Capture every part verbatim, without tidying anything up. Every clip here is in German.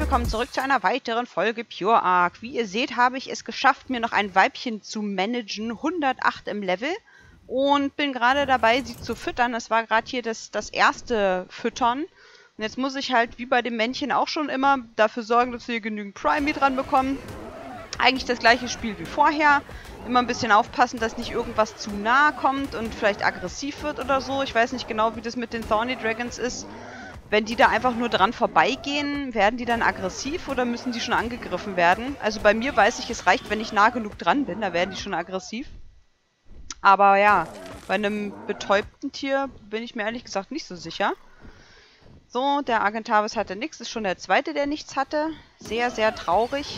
willkommen zurück zu einer weiteren Folge Pure Ark. Wie ihr seht, habe ich es geschafft, mir noch ein Weibchen zu managen. hundertacht im Level. Und bin gerade dabei, sie zu füttern. Das war gerade hier das, das erste Füttern. Und jetzt muss ich halt, wie bei dem Männchen auch schon immer, dafür sorgen, dass wir genügend Prime Meat dran bekommen. Eigentlich das gleiche Spiel wie vorher. Immer ein bisschen aufpassen, dass nicht irgendwas zu nahe kommt und vielleicht aggressiv wird oder so. Ich weiß nicht genau, wie das mit den Thorny Dragons ist. Wenn die da einfach nur dran vorbeigehen, werden die dann aggressiv oder müssen die schon angegriffen werden? Also bei mir weiß ich, es reicht, wenn ich nah genug dran bin, da werden die schon aggressiv. Aber ja, bei einem betäubten Tier bin ich mir ehrlich gesagt nicht so sicher. So, der Argentavis hatte nichts, ist schon der zweite, der nichts hatte. Sehr, sehr traurig.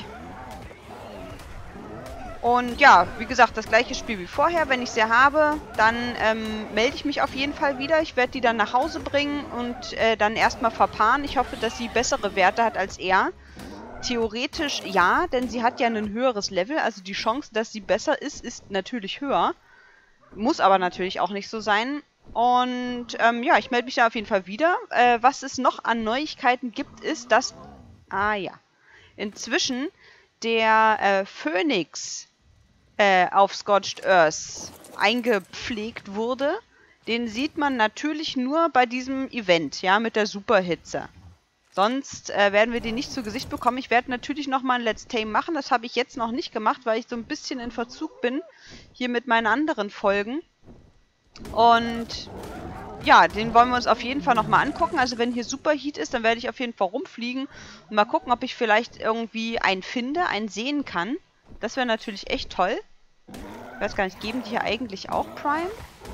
Und ja, wie gesagt, das gleiche Spiel wie vorher. Wenn ich sie habe, dann ähm, melde ich mich auf jeden Fall wieder. Ich werde die dann nach Hause bringen und äh, dann erstmal verpaaren. Ich hoffe, dass sie bessere Werte hat als er. Theoretisch ja, denn sie hat ja ein höheres Level. Also die Chance, dass sie besser ist, ist natürlich höher. Muss aber natürlich auch nicht so sein. Und ähm, ja, ich melde mich da auf jeden Fall wieder. Äh, was es noch an Neuigkeiten gibt, ist, dass... Ah ja. Inzwischen der äh, Phönix äh, auf Scorched Earth eingepflegt wurde. Den sieht man natürlich nur bei diesem Event, ja, mit der Superhitze. Sonst äh, werden wir den nicht zu Gesicht bekommen. Ich werde natürlich nochmal ein Let's Tame machen. Das habe ich jetzt noch nicht gemacht, weil ich so ein bisschen in Verzug bin. Hier mit meinen anderen Folgen. Und ja, den wollen wir uns auf jeden Fall nochmal angucken. Also wenn hier Superheat ist, dann werde ich auf jeden Fall rumfliegen. Und mal gucken, ob ich vielleicht irgendwie einen finde, einen sehen kann. Das wäre natürlich echt toll. Ich weiß gar nicht, geben die hier eigentlich auch Prime?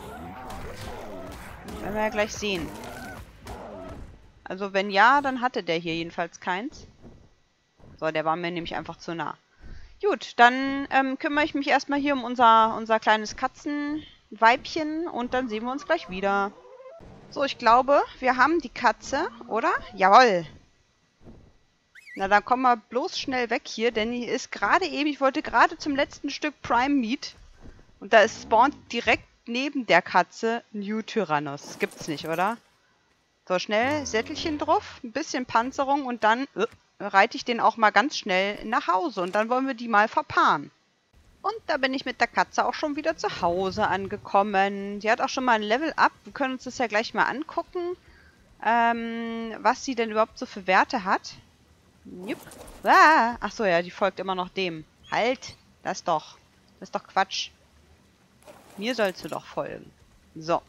Werden wir ja gleich sehen. Also wenn ja, dann hatte der hier jedenfalls keins. So, der war mir nämlich einfach zu nah. Gut, dann ähm, kümmere ich mich erstmal hier um unser, unser kleines Katzenweibchen und dann sehen wir uns gleich wieder. So, ich glaube, wir haben die Katze, oder? Jawohl. Na, dann kommen wir bloß schnell weg hier, denn die ist gerade eben, ich wollte gerade zum letzten Stück Prime Meat. Und da ist spawnt direkt neben der Katze New Tyrannus. Das gibt's nicht, oder? So, schnell Sättelchen drauf, ein bisschen Panzerung und dann äh, reite ich den auch mal ganz schnell nach Hause. Und dann wollen wir die mal verpaaren. Und da bin ich mit der Katze auch schon wieder zu Hause angekommen. Die hat auch schon mal ein Level up. Wir können uns das ja gleich mal angucken, ähm, was sie denn überhaupt so für Werte hat. Jupp. Ah, achso, ja, die folgt immer noch dem. Halt, das doch. Das ist doch Quatsch. Mir sollst du doch folgen. So.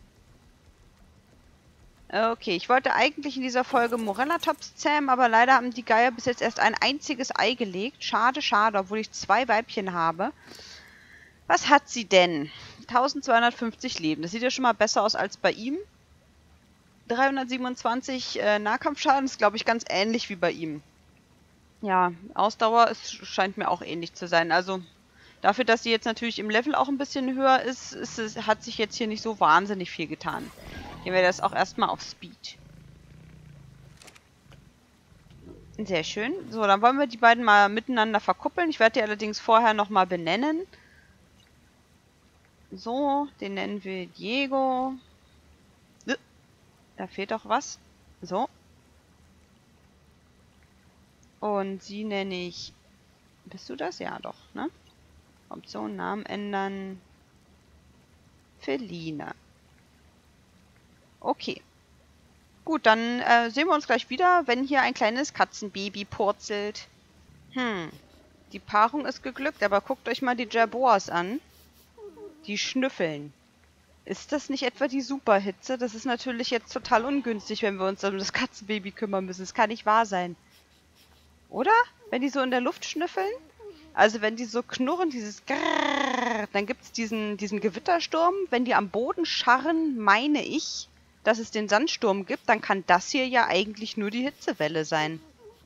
Okay, ich wollte eigentlich in dieser Folge Morellatops zähmen, aber leider haben die Geier bis jetzt erst ein einziges Ei gelegt. Schade, schade, obwohl ich zwei Weibchen habe. Was hat sie denn? eintausendzweihundertfünfzig Leben. Das sieht ja schon mal besser aus als bei ihm. dreihundertsiebenundzwanzig äh, Nahkampfschaden ist, glaube ich, ganz ähnlich wie bei ihm. Ja, Ausdauer ist, scheint mir auch ähnlich zu sein. Also dafür, dass sie jetzt natürlich im Level auch ein bisschen höher ist, ist es, hat sich jetzt hier nicht so wahnsinnig viel getan. Gehen wir das auch erstmal auf Speed. Sehr schön. So, dann wollen wir die beiden mal miteinander verkuppeln. Ich werde die allerdings vorher nochmal benennen. So, den nennen wir Diego. Da fehlt doch was. So. Und sie nenne ich... Bist du das? Ja, doch, ne? Option, Namen ändern. Feline. Okay. Gut, dann äh, sehen wir uns gleich wieder, wenn hier ein kleines Katzenbaby purzelt. Hm. Die Paarung ist geglückt, aber guckt euch mal die Jerboas an. Die schnüffeln. Ist das nicht etwa die Superhitze? Das ist natürlich jetzt total ungünstig, wenn wir uns um das Katzenbaby kümmern müssen. Das kann nicht wahr sein. Oder? Wenn die so in der Luft schnüffeln? Also wenn die so knurren, dieses Grrrr, dann gibt es diesen, diesen Gewittersturm. Wenn die am Boden scharren, meine ich, dass es den Sandsturm gibt, dann kann das hier ja eigentlich nur die Hitzewelle sein.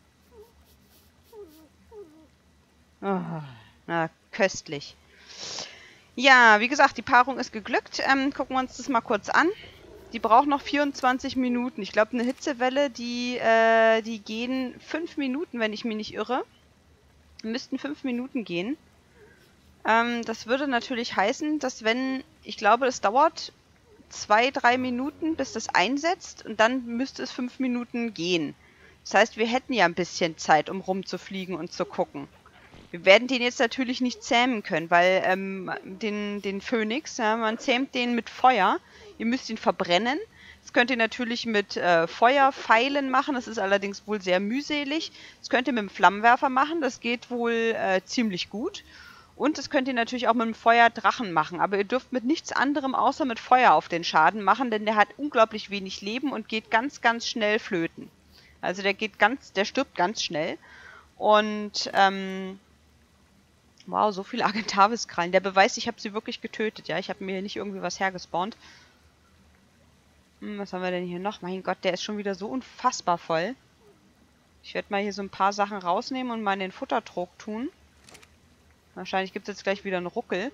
Oh, na, köstlich. Ja, wie gesagt, die Paarung ist geglückt. Ähm, gucken wir uns das mal kurz an. Die braucht noch vierundzwanzig Minuten. Ich glaube, eine Hitzewelle, die, äh, die gehen fünf Minuten, wenn ich mich nicht irre. Müssten fünf Minuten gehen. Ähm, das würde natürlich heißen, dass wenn, ich glaube, das dauert zwei, drei Minuten, bis das einsetzt und dann müsste es fünf Minuten gehen. Das heißt, wir hätten ja ein bisschen Zeit, um rumzufliegen und zu gucken. Wir werden den jetzt natürlich nicht zähmen können, weil ähm, den, den Phönix, ja, man zähmt den mit Feuer. Ihr müsst ihn verbrennen. Das könnt ihr natürlich mit äh, Feuerpfeilen machen. Das ist allerdings wohl sehr mühselig. Das könnt ihr mit dem Flammenwerfer machen. Das geht wohl äh, ziemlich gut. Und das könnt ihr natürlich auch mit dem Feuerdrachen machen. Aber ihr dürft mit nichts anderem außer mit Feuer auf den Schaden machen, denn der hat unglaublich wenig Leben und geht ganz, ganz schnell flöten. Also der geht ganz, der stirbt ganz schnell. Und, ähm... wow, so viele Argentavis-Krallen. Der Beweis, ich habe sie wirklich getötet, ja. Ich habe mir hier nicht irgendwie was hergespawnt. Hm, was haben wir denn hier noch? Mein Gott, der ist schon wieder so unfassbar voll. Ich werde mal hier so ein paar Sachen rausnehmen und mal in den Futtertrog tun. Wahrscheinlich gibt es jetzt gleich wieder einen Ruckel.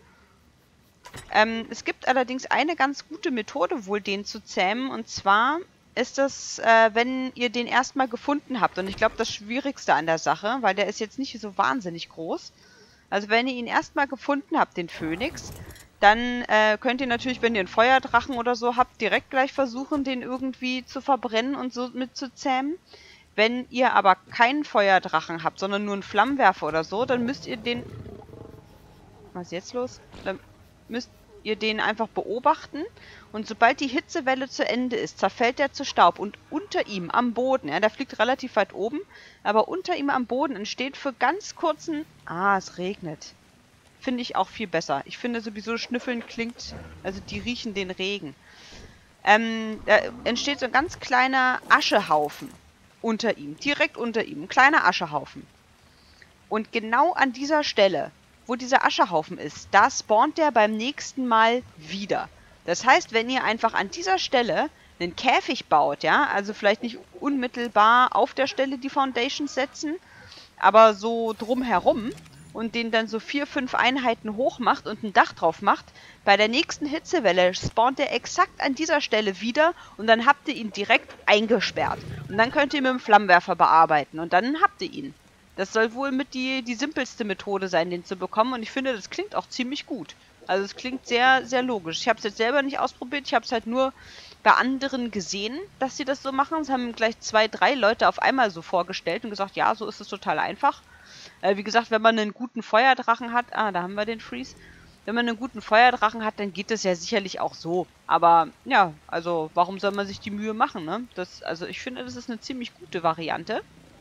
Ähm, es gibt allerdings eine ganz gute Methode wohl, den zu zähmen. Und zwar ist das, äh, wenn ihr den erstmal gefunden habt. Und ich glaube, das Schwierigste an der Sache, weil der ist jetzt nicht so wahnsinnig groß. Also wenn ihr ihn erstmal gefunden habt, den Phönix, dann äh, könnt ihr natürlich, wenn ihr einen Feuerdrachen oder so habt, direkt gleich versuchen, den irgendwie zu verbrennen und so mitzuzähmen. Wenn ihr aber keinen Feuerdrachen habt, sondern nur einen Flammenwerfer oder so, dann müsst ihr den... Was ist jetzt los? Dann müsst ihr den einfach beobachten. Und sobald die Hitzewelle zu Ende ist, zerfällt der zu Staub. Und unter ihm am Boden, ja, der fliegt relativ weit oben, aber unter ihm am Boden entsteht für ganz kurzen... Ah, es regnet. Finde ich auch viel besser. Ich finde sowieso, Schnüffeln klingt... Also die riechen den Regen. Ähm, da entsteht so ein ganz kleiner Aschehaufen unter ihm. Direkt unter ihm. Ein kleiner Aschehaufen. Und genau an dieser Stelle, wo dieser Aschehaufen ist, da spawnt der beim nächsten Mal wieder. Das heißt, wenn ihr einfach an dieser Stelle einen Käfig baut, ja, also vielleicht nicht unmittelbar auf der Stelle die Foundations setzen, aber so drumherum und den dann so vier, fünf Einheiten hoch macht und ein Dach drauf macht, bei der nächsten Hitzewelle spawnt er exakt an dieser Stelle wieder und dann habt ihr ihn direkt eingesperrt. Und dann könnt ihr mit dem Flammenwerfer bearbeiten und dann habt ihr ihn. Das soll wohl mit die, die simpelste Methode sein, den zu bekommen. Und ich finde, das klingt auch ziemlich gut. Also es klingt sehr, sehr logisch. Ich habe es jetzt selber nicht ausprobiert. Ich habe es halt nur bei anderen gesehen, dass sie das so machen. Es haben gleich zwei, drei Leute auf einmal so vorgestellt und gesagt, ja, so ist es total einfach. Äh, wie gesagt, wenn man einen guten Feuerdrachen hat... Ah, da haben wir den Freeze. Wenn man einen guten Feuerdrachen hat, dann geht das ja sicherlich auch so. Aber ja, also warum soll man sich die Mühe machen, ne? Das, also ich finde, das ist eine ziemlich gute Variante.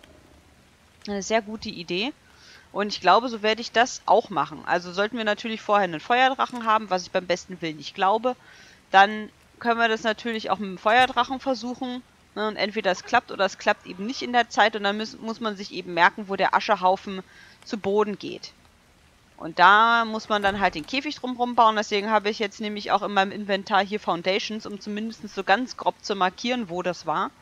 Eine sehr gute Idee. Und ich glaube, so werde ich das auch machen. Also sollten wir natürlich vorher einen Feuerdrachen haben, was ich beim besten Willen nicht glaube, dann können wir das natürlich auch mit dem Feuerdrachen versuchen. Ne? Und entweder es klappt oder es klappt eben nicht in der Zeit. Und dann muss, muss man sich eben merken, wo der Aschehaufen zu Boden geht. Und da muss man dann halt den Käfig drumherum bauen. Deswegen habe ich jetzt nämlich auch in meinem Inventar hier Foundations, um zumindest so ganz grob zu markieren, wo das war.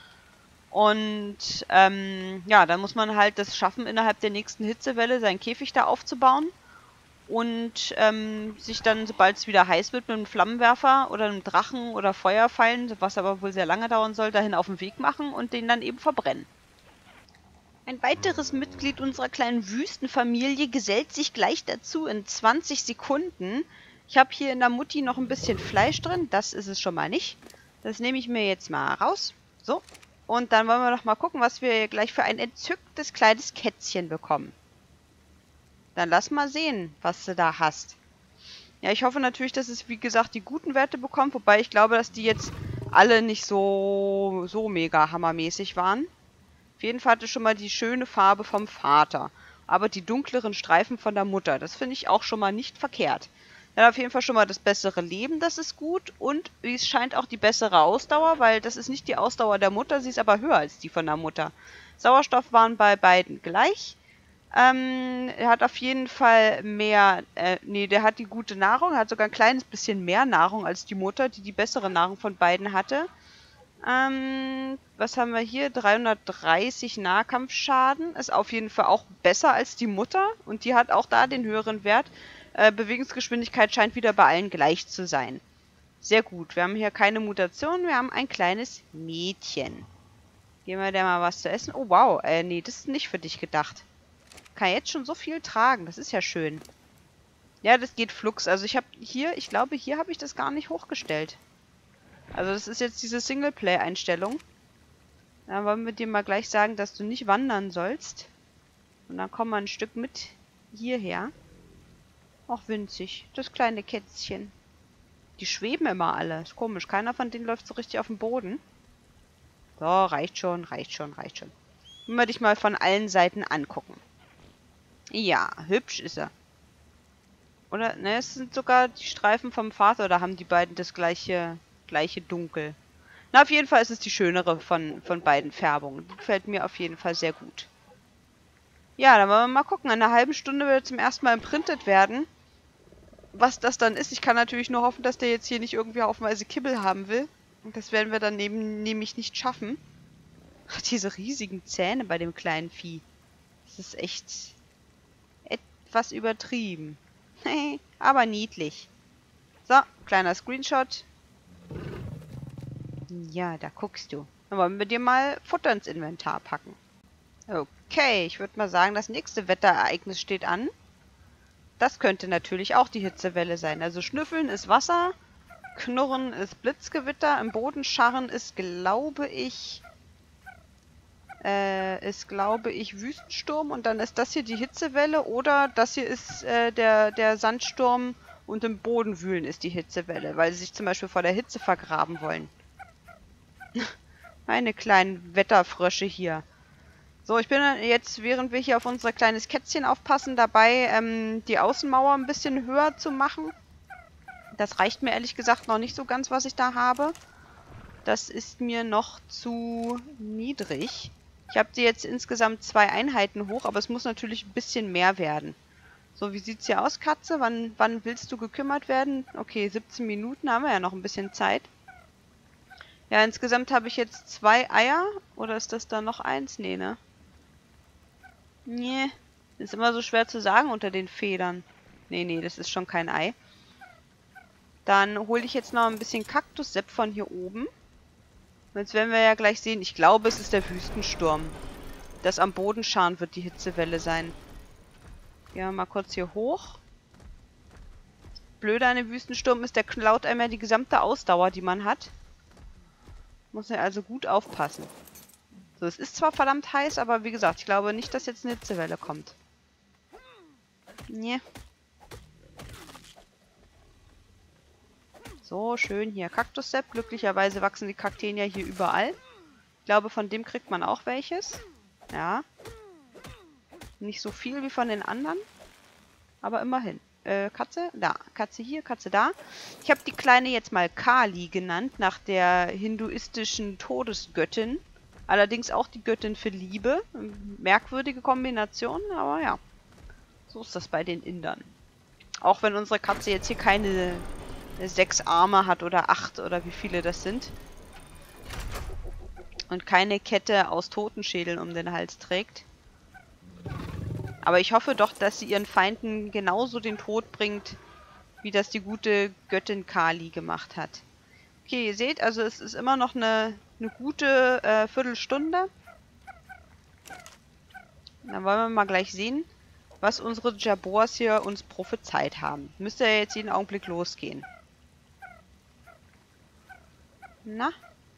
Und ähm, ja, dann muss man halt das schaffen, innerhalb der nächsten Hitzewelle seinen Käfig da aufzubauen. Und ähm, sich dann, sobald es wieder heiß wird, mit einem Flammenwerfer oder einem Drachen oder Feuerpfeilen, was aber wohl sehr lange dauern soll, dahin auf den Weg machen und den dann eben verbrennen. Ein weiteres Mitglied unserer kleinen Wüstenfamilie gesellt sich gleich dazu in zwanzig Sekunden. Ich habe hier in der Mutti noch ein bisschen Fleisch drin, das ist es schon mal nicht. Das nehme ich mir jetzt mal raus. So. Und dann wollen wir noch mal gucken, was wir gleich für ein entzücktes kleines Kätzchen bekommen. Dann lass mal sehen, was du da hast. Ja, ich hoffe natürlich, dass es, wie gesagt, die guten Werte bekommt. Wobei ich glaube, dass die jetzt alle nicht so, so mega hammermäßig waren. Auf jeden Fall hatte schon mal die schöne Farbe vom Vater. Aber die dunkleren Streifen von der Mutter. Das finde ich auch schon mal nicht verkehrt. Er hat auf jeden Fall schon mal das bessere Leben, das ist gut. Und wie es scheint auch die bessere Ausdauer, weil das ist nicht die Ausdauer der Mutter, sie ist aber höher als die von der Mutter. Sauerstoff waren bei beiden gleich. Ähm, er hat auf jeden Fall mehr, äh, nee, der hat die gute Nahrung, er hat sogar ein kleines bisschen mehr Nahrung als die Mutter, die die bessere Nahrung von beiden hatte. Ähm, was haben wir hier? dreihundertdreißig Nahkampfschaden, ist auf jeden Fall auch besser als die Mutter und die hat auch da den höheren Wert. Äh, Bewegungsgeschwindigkeit scheint wieder bei allen gleich zu sein. Sehr gut, wir haben hier keine Mutation, wir haben ein kleines Mädchen. Geben wir der mal was zu essen. Oh wow, äh, nee, das ist nicht für dich gedacht. Kann jetzt schon so viel tragen, das ist ja schön. Ja, das geht flugs. Also ich habe hier, ich glaube, hier habe ich das gar nicht hochgestellt. Also das ist jetzt diese Singleplay-Einstellung. Dann wollen wir dir mal gleich sagen, dass du nicht wandern sollst. Und dann kommen wir ein Stück mit hierher. Ach, winzig. Das kleine Kätzchen. Die schweben immer alle. Ist komisch. Keiner von denen läuft so richtig auf dem Boden. So, reicht schon, reicht schon, reicht schon. Wollen wir dich mal von allen Seiten angucken. Ja, hübsch ist er. Oder, ne, es sind sogar die Streifen vom Vater, oder haben die beiden das gleiche, gleiche Dunkel? Na, auf jeden Fall ist es die schönere von, von beiden Färbungen. Die gefällt mir auf jeden Fall sehr gut. Ja, dann wollen wir mal gucken. In einer halben Stunde wird zum ersten Mal imprintet werden. Was das dann ist, ich kann natürlich nur hoffen, dass der jetzt hier nicht irgendwie haufenweise Kibbel haben will. Und das werden wir dann neben, nämlich nicht schaffen. Ach, diese riesigen Zähne bei dem kleinen Vieh. Das ist echt etwas übertrieben. Aber niedlich. So, kleiner Screenshot. Ja, da guckst du. Dann wollen wir dir mal Futter ins Inventar packen. Okay, ich würde mal sagen, das nächste Wetterereignis steht an. Das könnte natürlich auch die Hitzewelle sein. Also Schnüffeln ist Wasser, Knurren ist Blitzgewitter, im Boden scharren ist, glaube ich, äh, ist, glaube ich, Wüstensturm. Und dann ist das hier die Hitzewelle oder das hier ist äh, der, der Sandsturm und im Boden wühlen ist die Hitzewelle, weil sie sich zum Beispiel vor der Hitze vergraben wollen. Meine kleinen Wetterfrösche hier. So, ich bin jetzt, während wir hier auf unser kleines Kätzchen aufpassen, dabei, ähm, die Außenmauer ein bisschen höher zu machen. Das reicht mir ehrlich gesagt noch nicht so ganz, was ich da habe. Das ist mir noch zu niedrig. Ich habe die jetzt insgesamt zwei Einheiten hoch, aber es muss natürlich ein bisschen mehr werden. So, wie sieht's hier aus, Katze? Wann, wann willst du gekümmert werden? Okay, siebzehn Minuten, haben wir ja noch ein bisschen Zeit. Ja, insgesamt habe ich jetzt zwei Eier. Oder ist das da noch eins? Nee, ne? Nee, ist immer so schwer zu sagen unter den Federn. Nee, nee, das ist schon kein Ei. Dann hole ich jetzt noch ein bisschen Kaktussepp von hier oben. Jetzt werden wir ja gleich sehen. Ich glaube, es ist der Wüstensturm. Das am Boden scharen wird die Hitzewelle sein. Ja, mal kurz hier hoch. Blöde an dem Wüstensturm ist, der klaut einmal die gesamte Ausdauer, die man hat. Muss er also gut aufpassen. So, es ist zwar verdammt heiß, aber wie gesagt, ich glaube nicht, dass jetzt eine Hitzewelle kommt. Nee. So, schön hier Kaktussepp. Glücklicherweise wachsen die Kakteen ja hier überall. Ich glaube, von dem kriegt man auch welches. Ja. Nicht so viel wie von den anderen. Aber immerhin. Äh, Katze? Da. Katze hier, Katze da. Ich habe die Kleine jetzt mal Kali genannt, nach der hinduistischen Todesgöttin. Allerdings auch die Göttin für Liebe. Merkwürdige Kombination, aber ja. So ist das bei den Indern. Auch wenn unsere Katze jetzt hier keine sechs Arme hat oder acht oder wie viele das sind. Und keine Kette aus Totenschädeln um den Hals trägt. Aber ich hoffe doch, dass sie ihren Feinden genauso den Tod bringt, wie das die gute Göttin Kali gemacht hat. Okay, ihr seht, also es ist immer noch eine, eine gute äh, Viertelstunde. Dann wollen wir mal gleich sehen, was unsere Jabors hier uns prophezeit haben. Müsste ja jetzt jeden Augenblick losgehen. Na?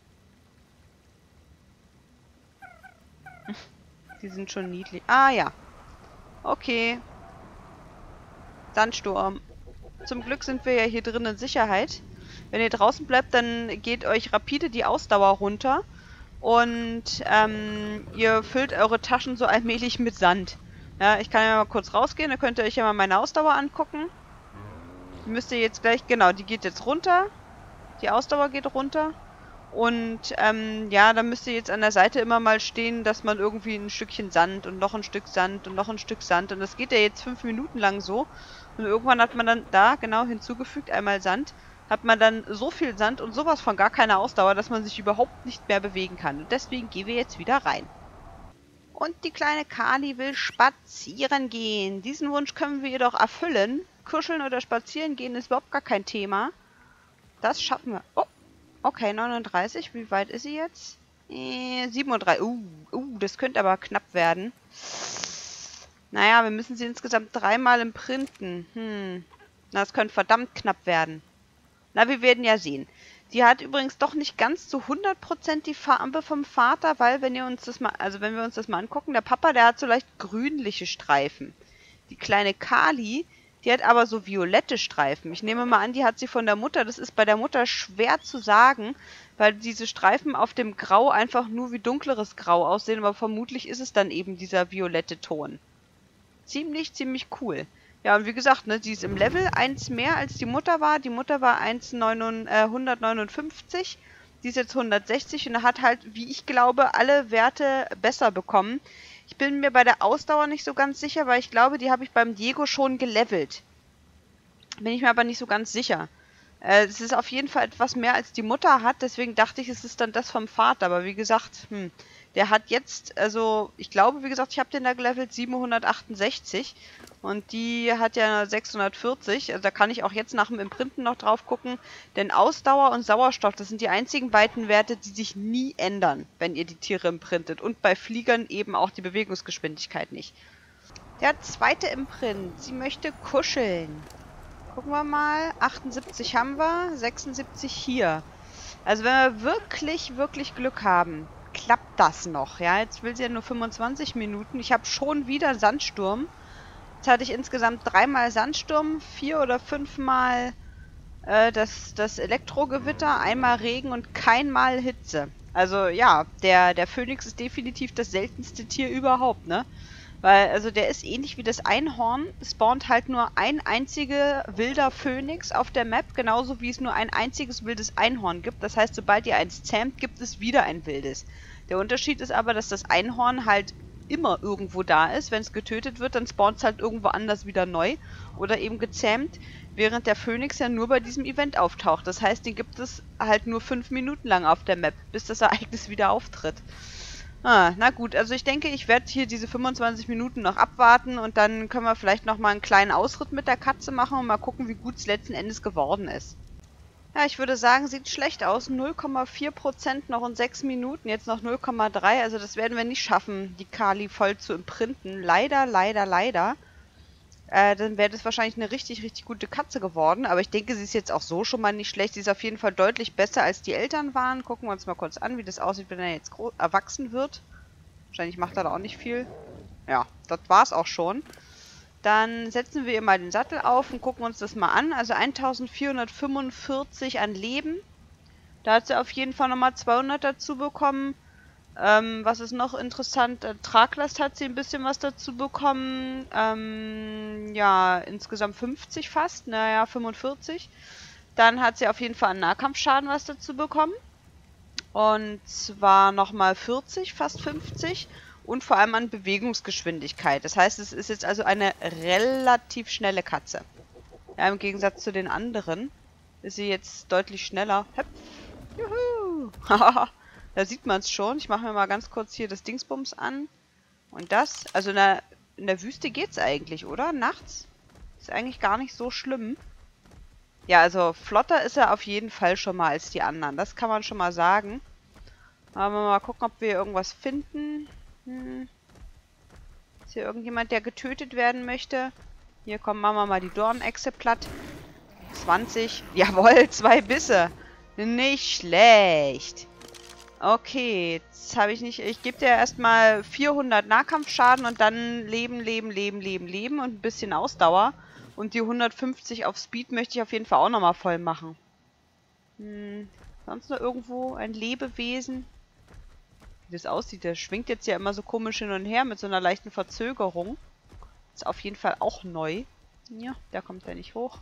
Die sind schon niedlich. Ah, ja. Okay. Sandsturm. Zum Glück sind wir ja hier drin in Sicherheit. Wenn ihr draußen bleibt, dann geht euch rapide die Ausdauer runter. Und ähm, ihr füllt eure Taschen so allmählich mit Sand. Ja, ich kann ja mal kurz rausgehen. Dann könnt ihr euch ja mal meine Ausdauer angucken. Die müsst ihr jetzt gleich... Genau, die geht jetzt runter. Die Ausdauer geht runter. Und ähm, ja, dann müsst ihr jetzt an der Seite immer mal stehen, dass man irgendwie ein Stückchen Sand und noch ein Stück Sand und noch ein Stück Sand. Und das geht ja jetzt fünf Minuten lang so. Und irgendwann hat man dann da genau hinzugefügt, einmal Sand, hat man dann so viel Sand und sowas von gar keine Ausdauer, dass man sich überhaupt nicht mehr bewegen kann. Und deswegen gehen wir jetzt wieder rein. Und die kleine Kali will spazieren gehen. Diesen Wunsch können wir ihr doch erfüllen. Kuscheln oder spazieren gehen ist überhaupt gar kein Thema. Das schaffen wir. Oh, okay, neununddreißig. Wie weit ist sie jetzt? Äh, siebenunddreißig. Uh, uh, das könnte aber knapp werden. Naja, wir müssen sie insgesamt dreimal imprinten. Hm. Na, das könnte verdammt knapp werden. Na, wir werden ja sehen. Die hat übrigens doch nicht ganz zu hundert Prozent die Farbe vom Vater, weil wenn ihr uns das mal, also wenn wir uns das mal angucken, der Papa, der hat so leicht grünliche Streifen. Die kleine Kali, die hat aber so violette Streifen. Ich nehme mal an, die hat sie von der Mutter. Das ist bei der Mutter schwer zu sagen, weil diese Streifen auf dem Grau einfach nur wie dunkleres Grau aussehen, aber vermutlich ist es dann eben dieser violette Ton. Ziemlich, ziemlich cool. Ja, und wie gesagt, ne, die ist im Level eins mehr als die Mutter war. Die Mutter war hundertneunundfünfzig, die ist jetzt hundertsechzig und hat halt, wie ich glaube, alle Werte besser bekommen. Ich bin mir bei der Ausdauer nicht so ganz sicher, weil ich glaube, die habe ich beim Diego schon gelevelt. Bin ich mir aber nicht so ganz sicher. Äh, es ist auf jeden Fall etwas mehr als die Mutter hat, deswegen dachte ich, es ist dann das vom Vater. Aber wie gesagt, hm, der hat jetzt, also ich glaube, wie gesagt, ich habe den da gelevelt siebenhundertachtundsechzig und die hat ja sechshundertvierzig. Also da kann ich auch jetzt nach dem Imprinten noch drauf gucken, denn Ausdauer und Sauerstoff, das sind die einzigen beiden Werte, die sich nie ändern, wenn ihr die Tiere imprintet. Und bei Fliegern eben auch die Bewegungsgeschwindigkeit nicht. Der zweite Imprint, sie möchte kuscheln. Gucken wir mal, achtundsiebzig haben wir, sechsundsiebzig hier. Also wenn wir wirklich, wirklich Glück haben, klappt das noch. Ja, jetzt will sie ja nur fünfundzwanzig Minuten. Ich habe schon wieder Sandsturm. Jetzt hatte ich insgesamt dreimal Sandsturm, vier oder fünfmal äh, das, das Elektrogewitter, einmal Regen und keinmal Hitze. Also ja, der, der Phönix ist definitiv das seltenste Tier überhaupt, ne? Weil, also der ist ähnlich wie das Einhorn, spawnt halt nur ein einziger wilder Phönix auf der Map, genauso wie es nur ein einziges wildes Einhorn gibt. Das heißt, sobald ihr eins zähmt, gibt es wieder ein wildes. Der Unterschied ist aber, dass das Einhorn halt immer irgendwo da ist. Wenn es getötet wird, dann spawnt es halt irgendwo anders wieder neu oder eben gezähmt, während der Phönix ja nur bei diesem Event auftaucht. Das heißt, den gibt es halt nur fünf Minuten lang auf der Map, bis das Ereignis wieder auftritt. Ah, na gut, also ich denke, ich werde hier diese fünfundzwanzig Minuten noch abwarten und dann können wir vielleicht nochmal einen kleinen Ausritt mit der Katze machen und mal gucken, wie gut es letzten Endes geworden ist. Ja, ich würde sagen, sieht schlecht aus. null Komma vier Prozent noch in sechs Minuten, jetzt noch null Komma drei. Also das werden wir nicht schaffen, die Kali voll zu imprinten. Leider, leider, leider. Äh, dann wäre das wahrscheinlich eine richtig, richtig gute Katze geworden. Aber ich denke, sie ist jetzt auch so schon mal nicht schlecht. Sie ist auf jeden Fall deutlich besser, als die Eltern waren. Gucken wir uns mal kurz an, wie das aussieht, wenn er jetzt erwachsen wird. Wahrscheinlich macht er da auch nicht viel. Ja, das war's auch schon. Dann setzen wir ihr mal den Sattel auf und gucken uns das mal an. Also eintausendvierhundertfünfundvierzig an Leben. Da hat sie auf jeden Fall nochmal zweihundert dazu bekommen. Ähm, was ist noch interessant? Äh, Traglast hat sie ein bisschen was dazu bekommen. Ähm, ja, insgesamt fünfzig fast. Naja, fünfundvierzig. Dann hat sie auf jeden Fall an Nahkampfschaden was dazu bekommen. Und zwar nochmal vierzig, fast fünfzig. Und vor allem an Bewegungsgeschwindigkeit. Das heißt, es ist jetzt also eine relativ schnelle Katze. Ja, im Gegensatz zu den anderen ist sie jetzt deutlich schneller. Höp. Juhu! Haha. Da sieht man es schon. Ich mache mir mal ganz kurz hier das Dingsbums an. Und das. Also in der, in der Wüste geht's eigentlich, oder? Nachts. Ist eigentlich gar nicht so schlimm. Ja, also flotter ist er auf jeden Fall schon mal als die anderen. Das kann man schon mal sagen. Aber mal gucken, ob wir irgendwas finden. Hm. Ist hier irgendjemand, der getötet werden möchte? Hier, komm, machen wir mal die Dornechse platt. zwanzig. Jawohl, zwei Bisse. Nicht schlecht. Okay, jetzt habe ich nicht... Ich gebe dir erstmal vierhundert Nahkampfschaden und dann Leben, Leben, Leben, Leben, Leben und ein bisschen Ausdauer. Und die hundertfünfzig auf Speed möchte ich auf jeden Fall auch nochmal voll machen. Hm, sonst noch irgendwo ein Lebewesen? Wie das aussieht, der schwingt jetzt ja immer so komisch hin und her mit so einer leichten Verzögerung. Ist auf jeden Fall auch neu. Ja, da kommt er nicht hoch.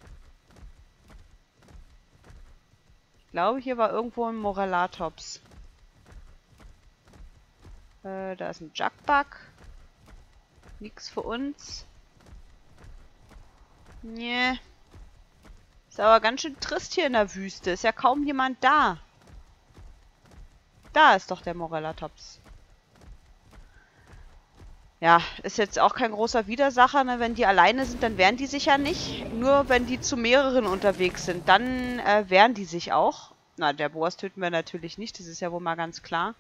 Ich glaube, hier war irgendwo ein Morellatops. Äh, da ist ein Jugbug. Nix für uns. Nee. Ist aber ganz schön trist hier in der Wüste. Ist ja kaum jemand da. Da ist doch der Morellatops. Ja, ist jetzt auch kein großer Widersacher, ne? Wenn die alleine sind, dann wehren die sich ja nicht. Nur wenn die zu mehreren unterwegs sind, dann äh, wehren die sich auch. Na, der Boas töten wir natürlich nicht, das ist ja wohl mal ganz klar.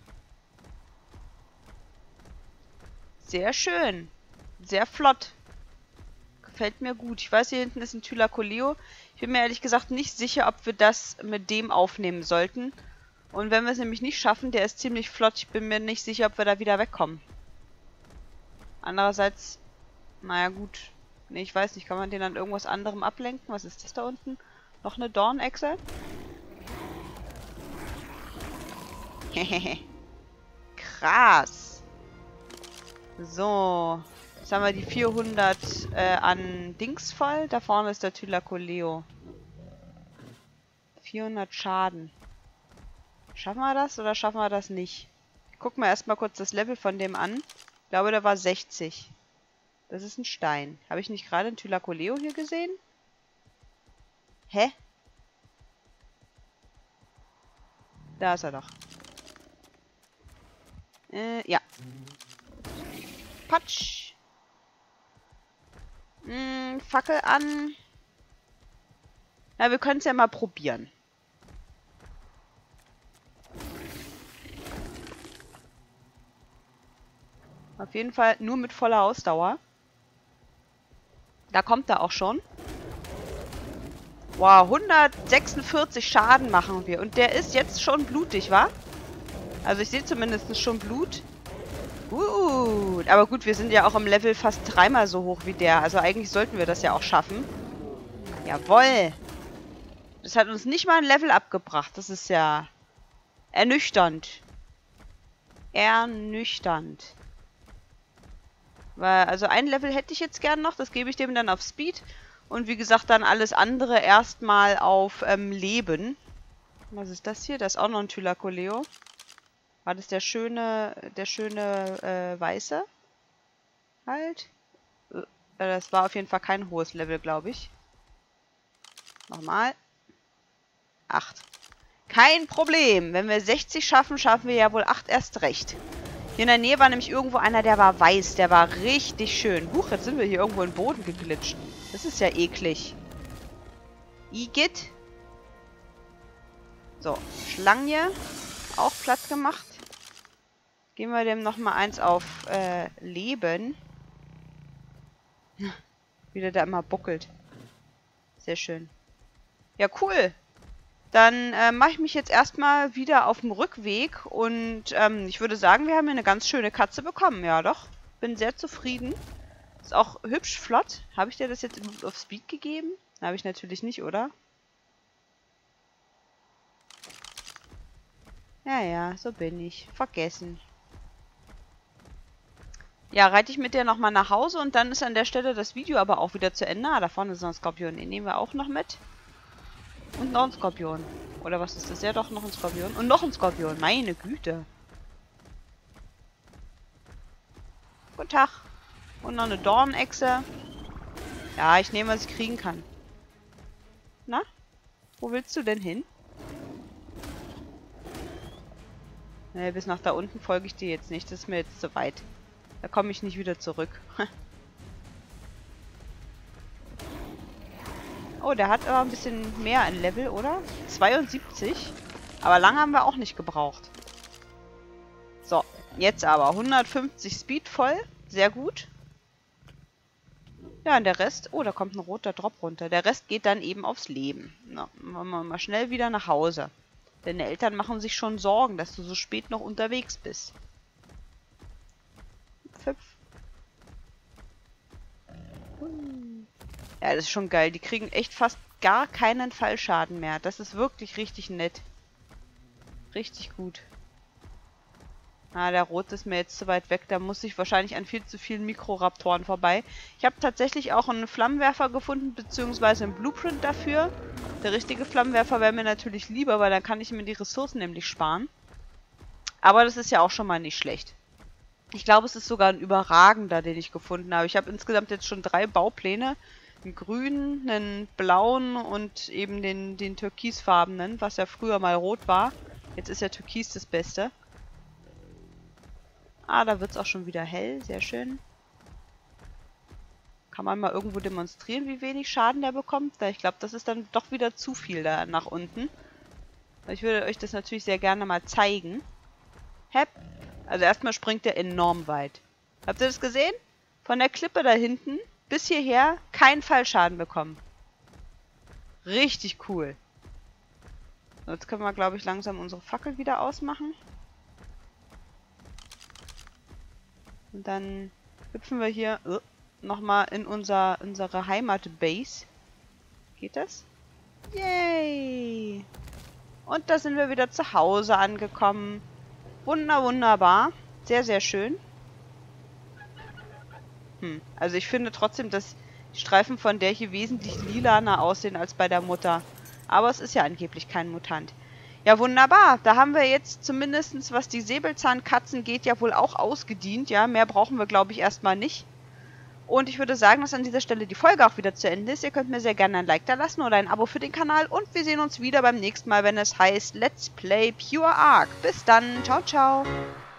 Sehr schön. Sehr flott. gefällt mir gut. Ich weiß, hier hinten ist ein Thylacoleo. Ich bin mir ehrlich gesagt nicht sicher, ob wir das mit dem aufnehmen sollten. Und wenn wir es nämlich nicht schaffen, der ist ziemlich flott. Ich bin mir nicht sicher, ob wir da wieder wegkommen. Andererseits, naja gut. Nee, ich weiß nicht. Kann man den an irgendwas anderem ablenken? Was ist das da unten? Noch eine Dornechse? Hehehe. Krass. So. Jetzt haben wir die vierhundert äh, an Dings voll. Da vorne ist der Thylacoleo. vierhundert Schaden. Schaffen wir das oder schaffen wir das nicht? Gucken wir erstmal kurz das Level von dem an. Ich glaube, der war sechzig. Das ist ein Stein. Habe ich nicht gerade einen Thylacoleo hier gesehen? Hä? Da ist er doch. Äh, ja. Patsch. Hm, Fackel an. Na, wir können es ja mal probieren. Auf jeden Fall nur mit voller Ausdauer. Da kommt er auch schon. Wow, hundertsechsundvierzig Schaden machen wir. Und der ist jetzt schon blutig, wa? Also ich sehe zumindest schon Blut. Gut. Aber gut, wir sind ja auch im Level fast dreimal so hoch wie der. Also eigentlich sollten wir das ja auch schaffen. Jawohl. Das hat uns nicht mal ein Level abgebracht. Das ist ja ernüchternd. Ernüchternd. Weil, also ein Level hätte ich jetzt gern noch. Das gebe ich dem dann auf Speed. Und wie gesagt, dann alles andere erstmal auf ähm, Leben. Was ist das hier? Da ist auch noch ein Thylacoleo. War das der schöne, der schöne äh, Weiße? Halt. Äh, das war auf jeden Fall kein hohes Level, glaube ich. Nochmal. acht. Kein Problem. Wenn wir sechzig schaffen, schaffen wir ja wohl acht erst recht. Hier in der Nähe war nämlich irgendwo einer, der war weiß. Der war richtig schön. Huch, jetzt sind wir hier irgendwo in den Boden geglitscht. Das ist ja eklig. Igitt. So, Schlange. Auch platt gemacht. Geben wir dem nochmal eins auf äh, Leben. Wie der da immer buckelt. Sehr schön. Ja, cool. Dann äh, mache ich mich jetzt erstmal wieder auf dem Rückweg. Und ähm, ich würde sagen, wir haben hier eine ganz schöne Katze bekommen. Ja, doch. Bin sehr zufrieden. Ist auch hübsch flott. Habe ich dir das jetzt auf Speed gegeben? Habe ich natürlich nicht, oder? Ja, ja, so bin ich. Vergessen. Ja, reite ich mit der nochmal nach Hause und dann ist an der Stelle das Video aber auch wieder zu Ende. Ah, da vorne ist noch ein Skorpion. Den nehmen wir auch noch mit. Und noch ein Skorpion. Oder was ist das? Ja, doch, noch ein Skorpion. Und noch ein Skorpion. Meine Güte. Guten Tag. Und noch eine Dornechse. Ja, ich nehme, was ich kriegen kann. Na? Wo willst du denn hin? Ne, bis nach da unten folge ich dir jetzt nicht. Das ist mir jetzt zu weit. Da komme ich nicht wieder zurück. Oh, der hat aber ein bisschen mehr an Level, oder? zweiundsiebzig. Aber lange haben wir auch nicht gebraucht. So, jetzt aber. hundertfünfzig Speed voll. Sehr gut. Ja, und der Rest... Oh, da kommt ein roter Drop runter. Der Rest geht dann eben aufs Leben. Na, machen wir mal schnell wieder nach Hause. Deine Eltern machen sich schon Sorgen, dass du so spät noch unterwegs bist. Fünf. Ja, das ist schon geil. Die kriegen echt fast gar keinen Fallschaden mehr. Das ist wirklich richtig nett. Richtig gut. Ah, der Rot ist mir jetzt zu weit weg. Da muss ich wahrscheinlich an viel zu vielen Mikroraptoren vorbei. Ich habe tatsächlich auch einen Flammenwerfer gefunden, beziehungsweise einen Blueprint dafür. Der richtige Flammenwerfer wäre mir natürlich lieber, weil dann kann ich mir die Ressourcen nämlich sparen. Aber das ist ja auch schon mal nicht schlecht. Ich glaube, es ist sogar ein überragender, den ich gefunden habe. Ich habe insgesamt jetzt schon drei Baupläne. Einen grünen, einen blauen und eben den, den türkisfarbenen, was ja früher mal rot war. Jetzt ist ja türkis das Beste. Ah, da wird es auch schon wieder hell. Sehr schön. Kann man mal irgendwo demonstrieren, wie wenig Schaden der bekommt? Ich glaube, das ist dann doch wieder zu viel da nach unten. Ich würde euch das natürlich sehr gerne mal zeigen. Hepp. Also erstmal springt er enorm weit. Habt ihr das gesehen? Von der Klippe da hinten bis hierher keinen Fallschaden bekommen. Richtig cool. So, jetzt können wir, glaube ich, langsam unsere Fackel wieder ausmachen. Und dann hüpfen wir hier uh, nochmal in unser, unsere Heimatbase. Geht das? Yay! Und da sind wir wieder zu Hause angekommen. Wunder, wunderbar. Sehr, sehr schön. Hm. Also ich finde trotzdem, dass die Streifen von der hier wesentlich lilaner aussehen als bei der Mutter. Aber es ist ja angeblich kein Mutant. Ja, wunderbar. Da haben wir jetzt zumindest, was die Säbelzahnkatzen geht, ja wohl auch ausgedient. Ja, mehr brauchen wir, glaube ich, erstmal nicht. Und ich würde sagen, dass an dieser Stelle die Folge auch wieder zu Ende ist. Ihr könnt mir sehr gerne ein Like da lassen oder ein Abo für den Kanal. Und wir sehen uns wieder beim nächsten Mal, wenn es heißt Let's Play Pure Ark. Bis dann. Ciao, ciao.